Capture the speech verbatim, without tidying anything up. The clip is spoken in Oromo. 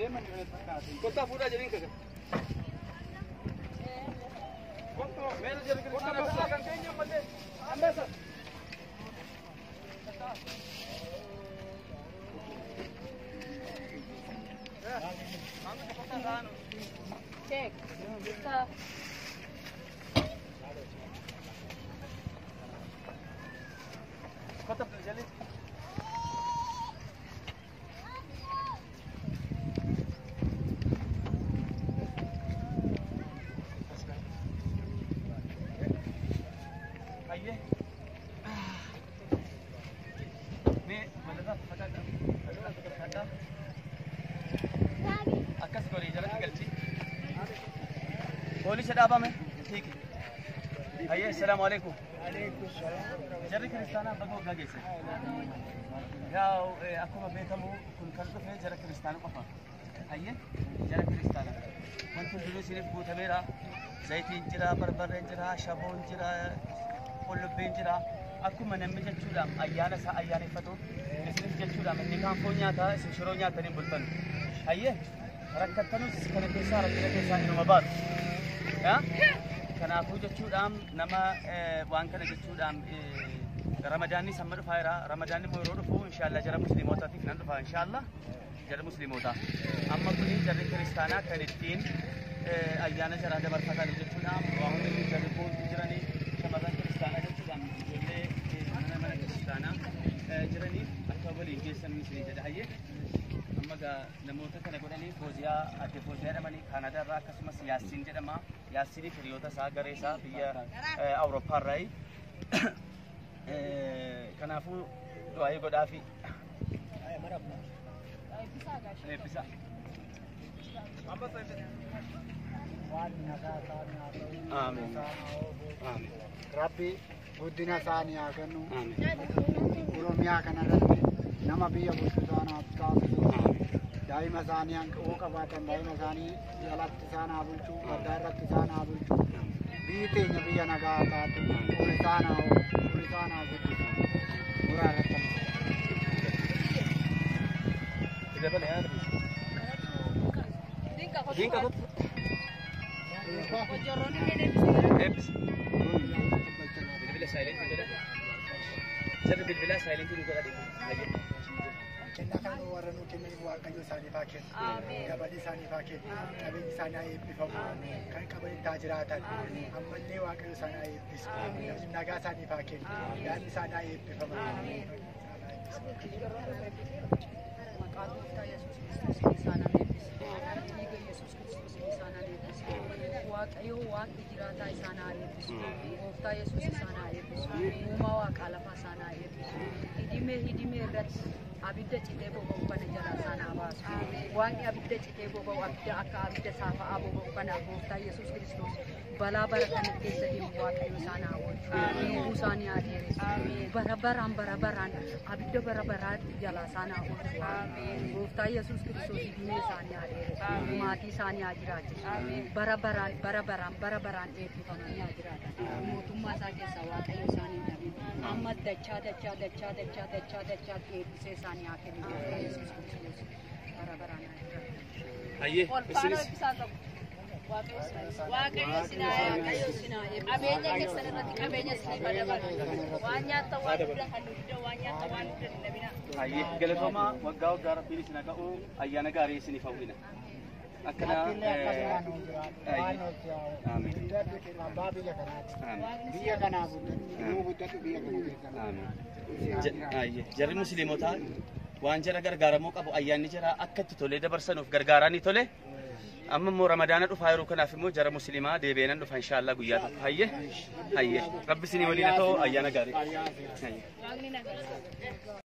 Kota pura jadi ke. Konto mere jadi ke. Kota pura kan kayaknya pada anda sah. Ya, kami ke kota kan. Cek. Kita kota jadi. आइए मैं मतलब फटा फटा आकाश को रीजन की गलती बोली से डाबा में ठीक है आइए अस्सलाम वालेकुम जर्री क्रिस्ताना बगो गगे से याओ आपको मैं बेतमु कुन करते हैं जर्री क्रिस्ताना पपा आइए जर्री क्रिस्ताना मन तो दुनिया सिर्फ बूथ मेरा ज़ैतीन जिरा बरबर जिरा शबोन जिरा Lubbeen jira akkuma namni jechuudha ayyaana isaa ayyaaneffatu isinis jechuudha inni kaan foon nyaataa isin shiroo nyaatanii bultan hayyee rakkattanuus kana keessaa rakkina keessaa inuma baatu kanaafuu jechuudhaan nama waan kana jechuudhaan ramadaanni samma dhufaa jira ramadaanni immoo yeroo dhufu inshaallah jara musliimootaatiif nan dhufa inshaallah jara musliimoota amma kuni jarri kiristaanaa kan ittiin ayyaana jaraa dabarfatan jechuudhaan waan hundi jarri kun jiranii shamarran kiristaanaa jechuudhaan ijoollee mana mana kiristaanaa jiranii akka waliin geessan misii jedha hayyee amma gaa namoota kana godhanii fooziyaa adde fooziyaa jedhamanii kaanadaa irraa akkasumas yaasiin jedhama yaasiin hiriyoota isaa garee isaa biyya awurooppaa irraa kanaafuu du'aayii godhaafi eebbisa Amin. Amin. Rabbi guddina isaanii haa kennu. Oromiyaa kanarratti nama biyya bulchu isaanaaf taasisu. Daa'ima isaanii hanqoo qabaatan daa'ima isaanii jalatti isaan haa bulchu. Baddaa irratti isaan haa bulchu. Biyyi teenya biyya nagaa haa taatu. Ol isaan haa ol isaan haa guddisu. Muraa irratti Dinka kut. Eps. Bila silent itu dah. Jadi bila silent itu juga ada. Kenapa kan orang itu kini buat kayu sani pakai, kabadi sani pakai, kabadi sani air pipamu, kan kabadi tajiratan, amal ni buat kayu sani air pis, naga sani pakai, dan sani air pipamu. Waaqayyo waaqni jiraataa isaan haa eebbisu. Gooftaa Yesuus isaan haa eebbisu. Uumaa waaqaa lafaa isaan haa eebbisu. Hidhimee hidhimee irratti abidda citee boba'u kana jalaa isaan haa baasu. Waaqni abidda citee boba'u abidda akka abidda saafa'aa boba'u kana Gooftaa Yesuus Kiristoos balaa bara kana keessa deemu Waaqayyo isaan haa oolchu. Lubbuu isaanii haa dheeressu. Bara baraan bara baraan abidda bara baraa jalaa isaan haa oolchu. Gooftaa Yesuus Kiristoos hidhimee isaanii haa dheeressu. Maatii isaanii haa jiraachisu. Bara baraan bara baraan bara baraan eebbifamanii haa jiraatan. Mootummaa isaa keessaa Waaqayyo isaanii dhabe. Amma dachaa dachaa dachaa dachaa dachaa dachaa eebbisee isaanii haa kennu. Yesuus Kiristoos bara baraan haa jiraatan. Hayyee isinis Waaqayyo sinaa Waaqayyo sinaa qabeenya keessan irratti qabeenya sinii badabalu. Waan nyaata waan hunda kan hunda waan nyaata waan hunda hin dhabina. hayyee galatooma waggaa waggaa rabbiin isin haa ga'u ayyaana gaarii isiniif hawwina. Akkana biyya kanaa guddatu biyya kana jarri musliimotaa waan jara gargaaramuu qabu ayyaanni jara akka itti tolee dabarsanuuf gargaaranii tole amma immoo ramadaana dhufaa yeroo kanaaf immoo jara musliimaa deebi'anii dhufa inshaallah guyyaa tokko hayyee hayyee rabbi isinii waliin haa ta'u ayyaana gaarii.